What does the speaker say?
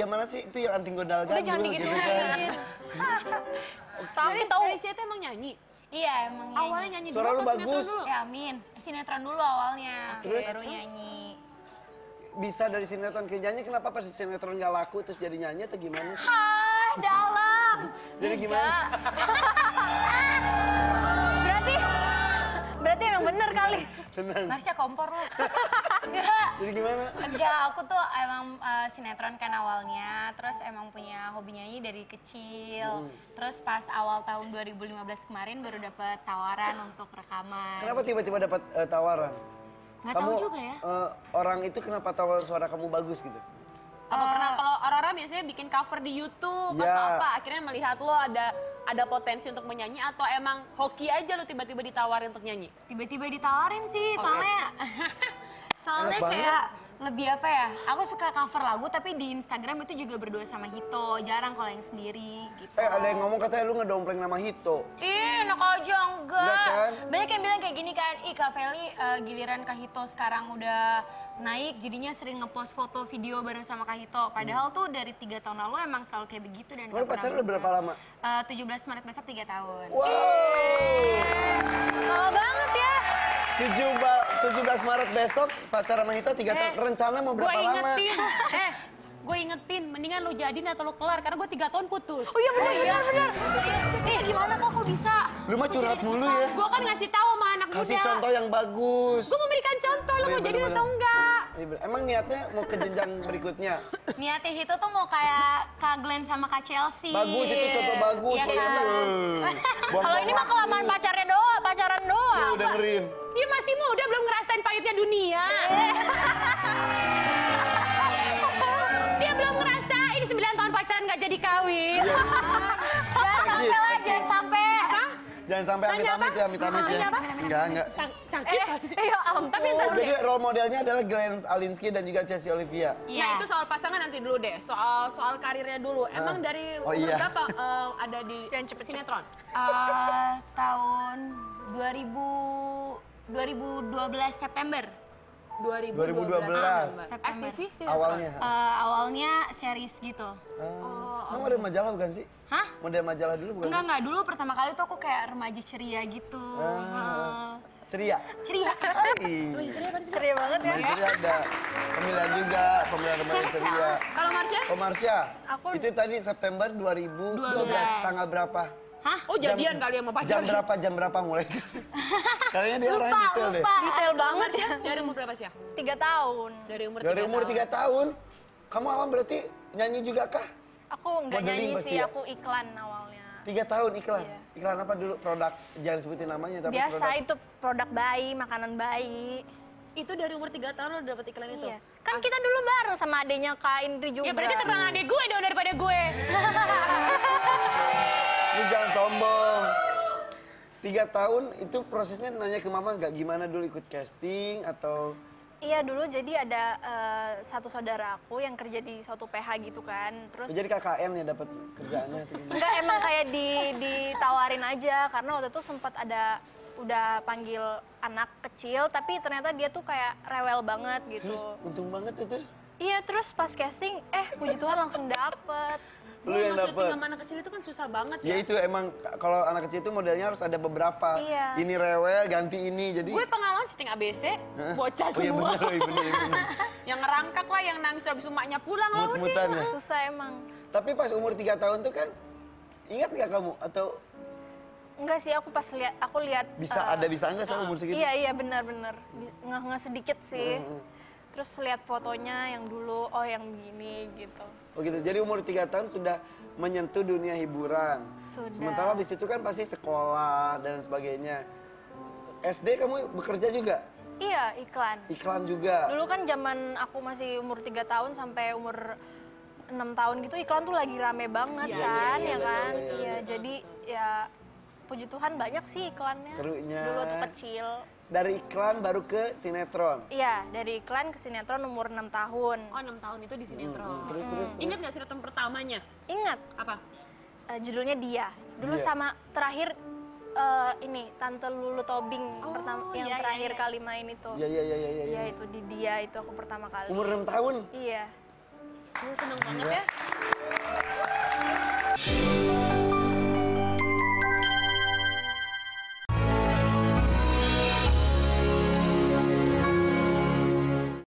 yang mana sih? Itu yang anting gondal Udah jangan gandul gitu digituin. kan. Tapi tahu. Felicia itu emang nyanyi? Iya, emang nyanyi. Awalnya nyanyi Suara dulu lu atau bagus. sinetron dulu? Ya amin, sinetron dulu awalnya, Terus? baru nyanyi. Bisa dari sinetron ke nyanyi, kenapa pas sinetron gak laku terus jadi nyanyi atau gimana sih? Ah, dalam. Jadi gimana? Berarti emang bener kali. Tenang. Marsha kompor lu. Enggak. Jadi gimana? Enggak, aku tuh emang sinetron kan awalnya, terus emang punya hobi nyanyi dari kecil. Terus pas awal tahun 2015 kemarin baru dapet tawaran untuk rekaman. Kenapa tiba-tiba dapat tawaran? Nggak tahu juga ya. Orang itu kenapa tahu suara kamu bagus gitu? Apa pernah kalau orang-orang biasanya bikin cover di YouTube Ya. atau apa, akhirnya melihat lo ada potensi untuk menyanyi atau emang hoki aja lo tiba-tiba ditawarin untuk nyanyi? Tiba-tiba ditawarin sih, soalnya Enak kayak lebih apa ya, aku suka cover lagu tapi di Instagram itu juga berdua sama Hito, jarang kalau yang sendiri gitu. Ada yang ngomong katanya lu ngedompleng nama Hito. Ih, enak aja enggak. Enggak kan? Banyak yang bilang kayak gini kan, ih Kak Feli giliran Kak Hito sekarang udah naik jadinya sering ngepost foto video bareng sama Kak Hito. Padahal tuh dari 3 tahun lalu emang selalu kayak begitu dan Lu pacaran udah berapa lama? 17 Maret besok 3 tahun. Wow! Lama banget ya. 17 Maret besok pacaran sama Hito 3 tahun. Rencana mau berapa lama? Gue ingetin, mendingan lo jadiin atau lo kelar karena gue 3 tahun putus. Oh iya bener. Serius, ini gimana Kak kok bisa? Lu mah curhat mulu ya. Gue kan ngasih tahu sama anak muda. Kasih contoh yang bagus. Gue memberikan contoh, lo Oh iya, mau jadiin bener-bener. atau enggak? Emang niatnya mau ke jenjang berikutnya? Niatnya Hito tuh mau kayak Kak Glenn sama Kak Chelsea. Bagus, itu contoh bagus. Iya Kalau kan? ini, Kalau ini mah kelamaan pacaran Lu doang. dengerin. Dia masih muda, belum ngerasain pahitnya dunia. Dia belum ngerasain 9 tahun pacaran gak jadi kawin. Iya. Jangan sampai lah, jangan sampai. Jangan sampai amit-amit ya, amit-amit ya. Enggak. Sakit. Ya ampun. Tapi ntar dulu Jadi deh. role modelnya adalah Glenn Alinsky dan juga Chelsea Olivia. Nah itu soal pasangan nanti dulu deh, soal karirnya dulu. Emang dari Oh, umur iya. berapa ada di sinetron? Tahun 2012 September. 2012. September. FTV sinetron? Awalnya. Awalnya series gitu. Kamu model majalah bukan sih? Hah? Model majalah dulu bukan? Enggak, dulu pertama kali tuh aku kayak remaja ceria gitu. Ceria. Ceria. Ih, Ceria banget ya. Remaja ceria ada. Pemilihan juga, pemilihan remaja ceria. Kalau Marsha? Oh Marsha, Aku- itu tadi September 2012, tanggal berapa? Hah? Oh jadian kali sama pacarnya. Jam berapa mulai? Kayaknya dia orangnya detail deh. Detail banget ya. Dari umur berapa sih? 3 tahun. Dari umur Dari 3 umur tahun. 3 tahun, kamu awal berarti nyanyi juga kah? Aku nggak Modeling nyanyi pasti sih, ya? aku iklan awalnya. 3 tahun iklan? Iya. Iklan apa dulu? Produk, jangan sebutin namanya tapi Biasa produk. itu produk bayi, makanan bayi. Itu dari umur 3 tahun lo dapet iklan itu? Iya. Kan kita dulu bareng sama adenya Kak Indri juga. Ya berarti terkenal adek gue dong daripada gue. Lu jangan sombong. 3 tahun itu prosesnya nanya ke mama nggak gimana dulu ikut casting atau... Iya dulu jadi ada satu saudara aku yang kerja di suatu PH gitu kan. Terus Jadi KKN ya dapat kerjaannya atau gimana? enggak emang kayak ditawarin aja karena waktu itu sempat ada udah panggil anak kecil tapi ternyata dia tuh kayak rewel banget gitu. Terus untung banget tuh terus. Iya terus pas casting puji Tuhan langsung dapet. Lu Emang yang syuting dapet. sama anak kecil itu kan susah banget Ya ya. itu emang kalau anak kecil itu modelnya harus ada beberapa. Iya. Ini rewel, ganti ini. Jadi Gue pengalaman syuting ABC, bocah Oh iya semua. bener, iya bener. Yang ngerangkak lah, yang nangis habis emaknya pulang lah udah. Mut-mutan ya. Susah emang. Tapi pas umur 3 tahun tuh kan, ingat nggak kamu? Atau Enggak sih aku pas lihat bisa bisa nggak sama umur segitu? Iya benar-benar nggak sedikit sih. Terus lihat fotonya yang dulu yang begini gitu. Oh gitu, jadi umur 3 tahun sudah menyentuh dunia hiburan. Sudah. Sementara habis itu kan pasti sekolah dan sebagainya. SD kamu bekerja juga? Iya iklan. Iklan juga? Dulu kan zaman aku masih umur 3 tahun sampai umur 6 tahun gitu iklan tuh lagi rame banget kan ya kan. Iya jadi ya puji Tuhan banyak sih iklannya. Serunya. Dulu waktu kecil. Dari iklan baru ke sinetron? Iya dari iklan ke sinetron umur 6 tahun. Oh 6 tahun itu di sinetron. Terus. Ingat gak sinetron pertamanya? Ingat Apa? judulnya Dia. Dulu Dia. sama terakhir ini Tante Lulu Tobing pertama yang iya, terakhir iya. kali main itu. Iya. Iya itu di Dia itu aku pertama kali. Umur 6 tahun? Iya. Seneng banget ya.